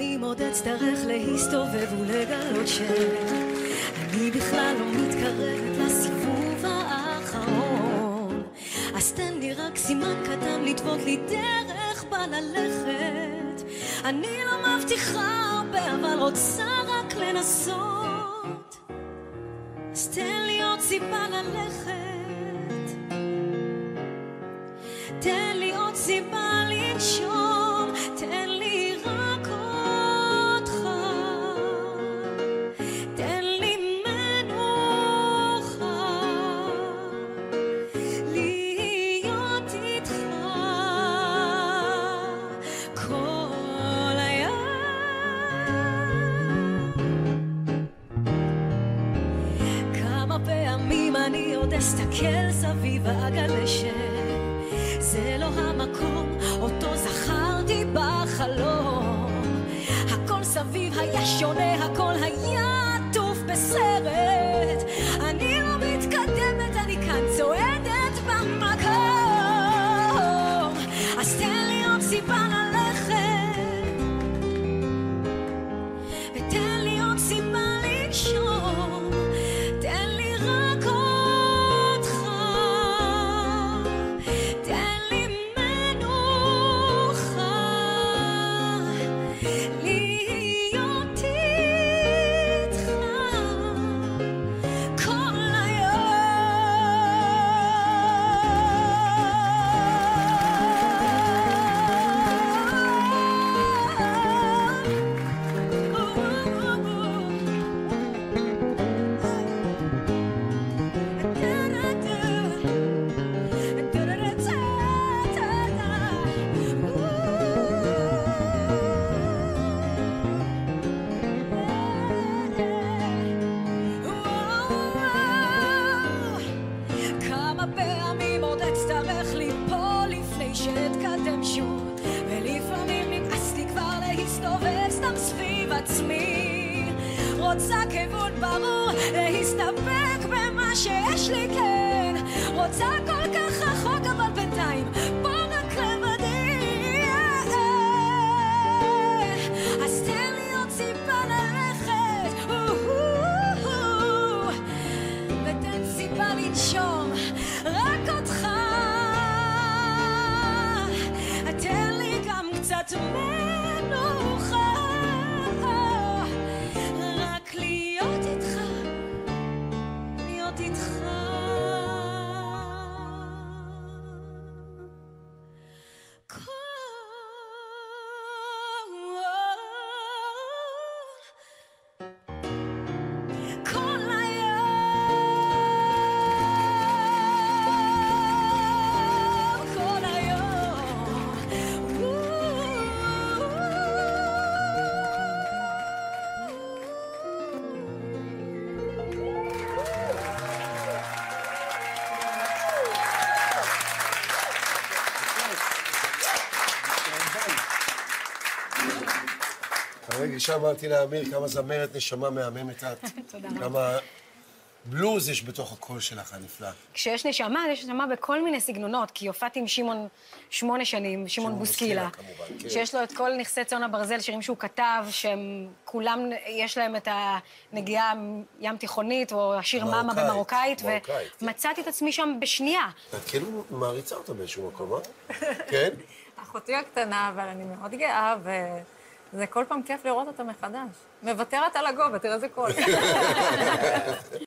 פעמים עוד אצטרך להסתובב ולגלות שאני בכלל לא מתקרבת לסיבוב האחרון. אז תן לי רק סימן קטן לטוות לי דרך בה ללכת. אני לא מבטיחה הרבה אבל רוצה רק לנסות. אז תן לי עוד סיבה ללכת, תן לי עוד סיבה לנשום, תן לי רק אותך, תן לי מנוחה, להיות איתך כל היום. כמה פעמים אני עוד אסתכל סביב ואגלה זה לא המקום אותו זכרתי בחלום. הכל סביב היה שונה, הכל היה עטוף בסרט. אני לא מתקדמת, אני כאן צועדת במקום. אז תן לי עוד סיבה ללכת, ותן לי עוד סיבה לנשום, תן לי רק אותך, תן לי מנוחה, להיות איתך כל כמה פעמים עוד אצטרך ליפול לפני שאתקדם שוב, ולפעמים נמאס לי כבר להסתובב סתם סביב עצמי. רוצה כיוון ברור, להסתפק במה שיש לי, כן. רוצה כל כך רחוק אבל בינתיים פה רק לבדי. אז תן לי עוד סיבה ללכת, ותן סיבה לנשום רק אותך. תן לי גם קצת מנוחה, רק להיות איתך, להיות איתך כל היום, כל היום. הרגע שאמרתי לאמיר כמה זמרת נשמה מהממת את. תודה רבה. כמה בלוז יש בתוך הקול שלך הנפלא. כשיש נשמה, יש נשמה בכל מיני סגנונות, כי הופעתי עם שמעון 8 שנים, שמעון בוסקילה, כמובן, כן. שיש לו את כל נכסי צאן הברזל, שירים שהוא כתב, שהם כולם, יש להם את הנגיעה ים תיכונית, או השיר מאמה במרוקאית, ומצאתי את עצמי שם בשנייה. את כאילו מעריצה אותה באיזשהו מקום, אה? כן? אחותי הקטנה, אבל אני מאוד גאה, וזה כל פעם כיף לראות אותה מחדש. מוותרת על הגובה, תראה איזה קול.